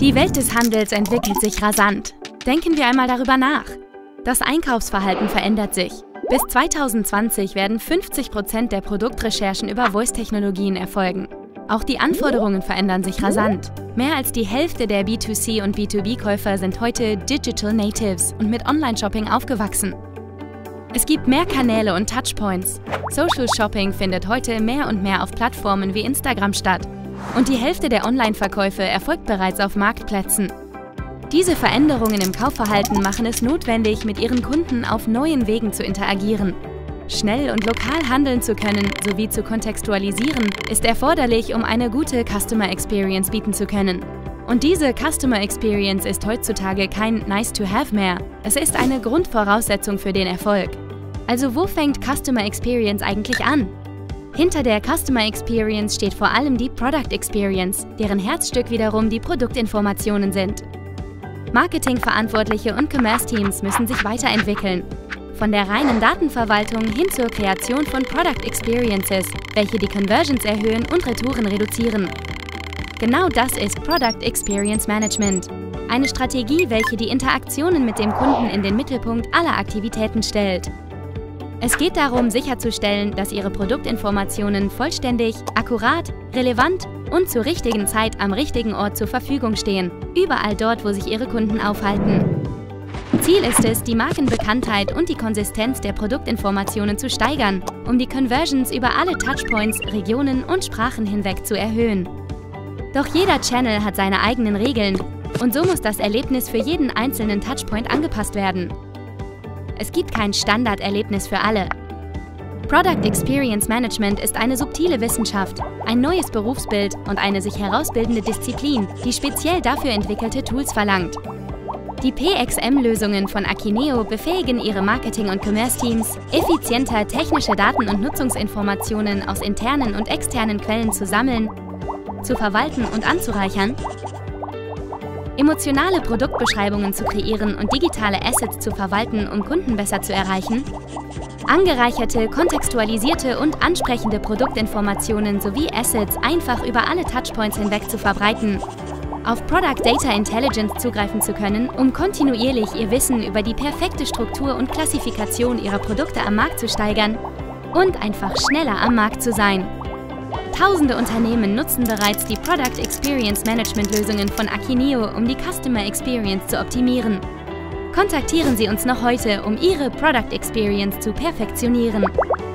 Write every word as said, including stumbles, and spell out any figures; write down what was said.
Die Welt des Handels entwickelt sich rasant. Denken wir einmal darüber nach. Das Einkaufsverhalten verändert sich. Bis zweitausendzwanzig werden fünfzig Prozent der Produktrecherchen über Voice-Technologien erfolgen. Auch die Anforderungen verändern sich rasant. Mehr als die Hälfte der B zwei C und B zwei B-Käufer sind heute Digital Natives und mit Online-Shopping aufgewachsen. Es gibt mehr Kanäle und Touchpoints. Social Shopping findet heute mehr und mehr auf Plattformen wie Instagram statt. Und die Hälfte der Online-Verkäufe erfolgt bereits auf Marktplätzen. Diese Veränderungen im Kaufverhalten machen es notwendig, mit ihren Kunden auf neuen Wegen zu interagieren. Schnell und lokal handeln zu können sowie zu kontextualisieren, ist erforderlich, um eine gute Customer Experience bieten zu können. Und diese Customer Experience ist heutzutage kein Nice-to-have mehr. Es ist eine Grundvoraussetzung für den Erfolg. Also wo fängt Customer Experience eigentlich an? Hinter der Customer Experience steht vor allem die Product Experience, deren Herzstück wiederum die Produktinformationen sind. Marketingverantwortliche und Commerce-Teams müssen sich weiterentwickeln. Von der reinen Datenverwaltung hin zur Kreation von Product Experiences, welche die Conversions erhöhen und Retouren reduzieren. Genau das ist Product Experience Management. Eine Strategie, welche die Interaktionen mit dem Kunden in den Mittelpunkt aller Aktivitäten stellt. Es geht darum, sicherzustellen, dass Ihre Produktinformationen vollständig, akkurat, relevant und zur richtigen Zeit am richtigen Ort zur Verfügung stehen, überall dort, wo sich Ihre Kunden aufhalten. Ziel ist es, die Markenbekanntheit und die Konsistenz der Produktinformationen zu steigern, um die Conversions über alle Touchpoints, Regionen und Sprachen hinweg zu erhöhen. Doch jeder Channel hat seine eigenen Regeln und so muss das Erlebnis für jeden einzelnen Touchpoint angepasst werden. Es gibt kein Standarderlebnis für alle. Product Experience Management ist eine subtile Wissenschaft, ein neues Berufsbild und eine sich herausbildende Disziplin, die speziell dafür entwickelte Tools verlangt. Die P X M-Lösungen von Akineo befähigen ihre Marketing- und Commerce-Teams, effizienter technische Daten und Nutzungsinformationen aus internen und externen Quellen zu sammeln, zu verwalten und anzureichern, emotionale Produktbeschreibungen zu kreieren und digitale Assets zu verwalten, um Kunden besser zu erreichen, angereicherte, kontextualisierte und ansprechende Produktinformationen sowie Assets einfach über alle Touchpoints hinweg zu verbreiten, auf Product Data Intelligence zugreifen zu können, um kontinuierlich ihr Wissen über die perfekte Struktur und Klassifikation ihrer Produkte am Markt zu steigern und einfach schneller am Markt zu sein. Tausende Unternehmen nutzen bereits die Product Experience Management Lösungen von Akineo, um die Customer Experience zu optimieren. Kontaktieren Sie uns noch heute, um Ihre Product Experience zu perfektionieren.